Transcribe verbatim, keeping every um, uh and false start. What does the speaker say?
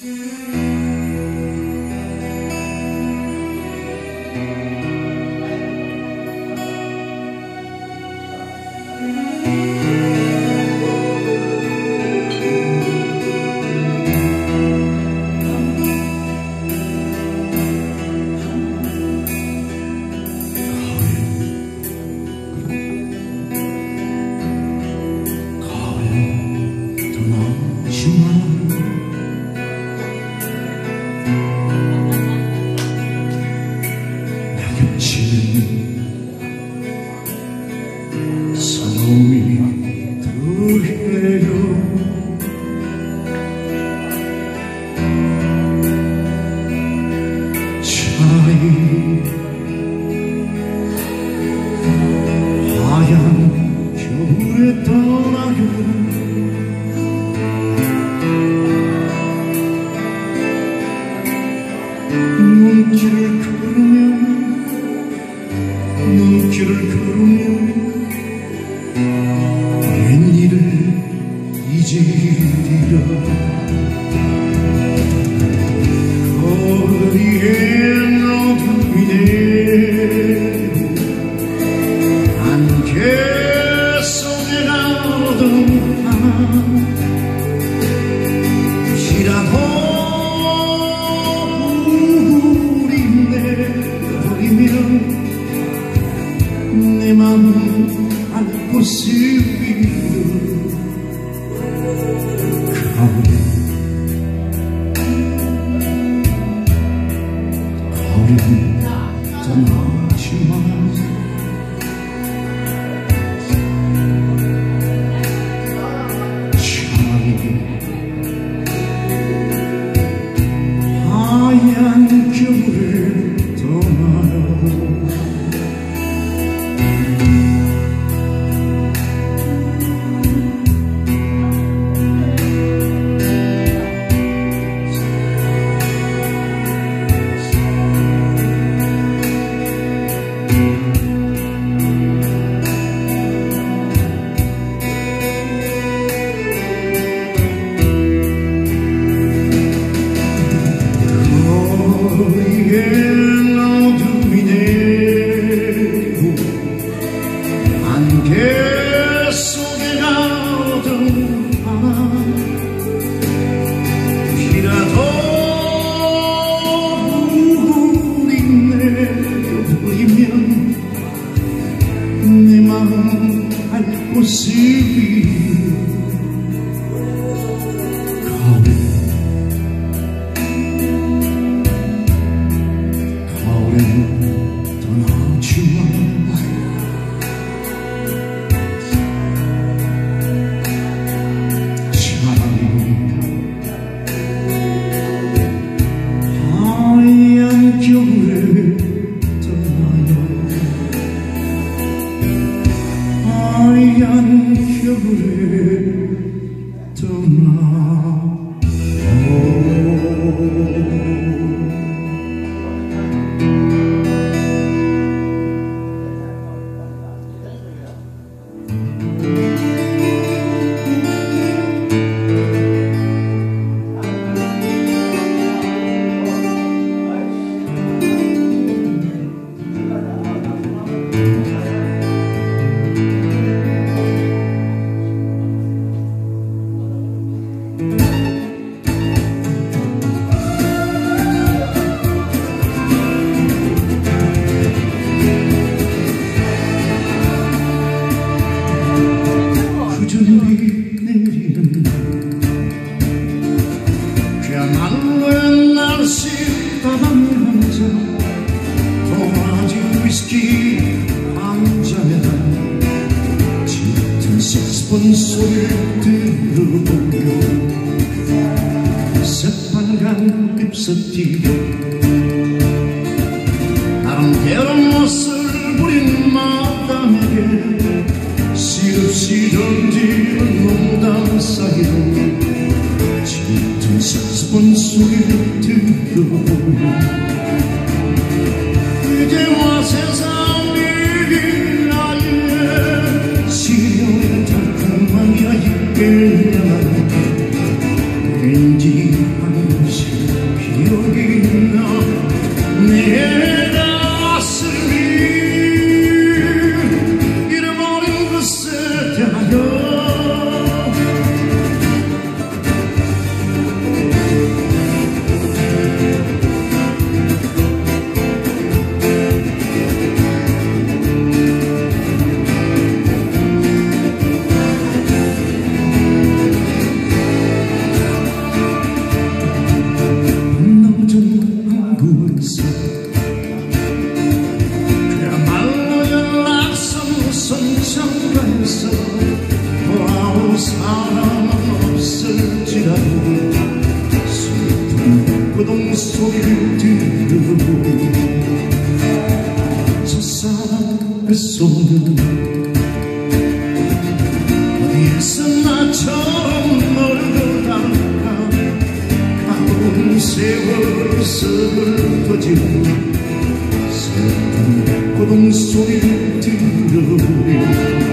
소음이 더해요. 차라리 하얀 겨울에 떠나요. 눈길을 걸으면 눈길을 걸으면 웬일을 잊으리라. 거리엔 어둠이 내리고 안개 속에 나오던 밤 혹시라도 우리 내버리면 내 맘은 알 곳이요. 가을에 가을은 떠나지만 차라리 하얀 겨울을 떠나요. 거리엔 어둠이 내리고 안개 속에 가던 밤 혹시라도 우울이 내려버리면 내 마음 알 곳이 떠나지만 차라리 하얀 겨울에 떠나요. 하얀 겨울에 떠나요. 구준비 내리는 그야말로 날씨 따밤 한자 도화지 위스키 한 잔에다 짙은 색스폰 소리를 들어보며 새빨간 립스틱 나름대로 멋을 부린 마담에게 시없이 던지는 농담 사이로 짙은 색스폰 소리를 들어보며 그대와 세상 비나에 시련의 달콤한 이야기를 나누게 왠지 한 것이 나처럼 너를 닮아 가온 세월 서글퍼진 슬픈 고동 소리를 들으리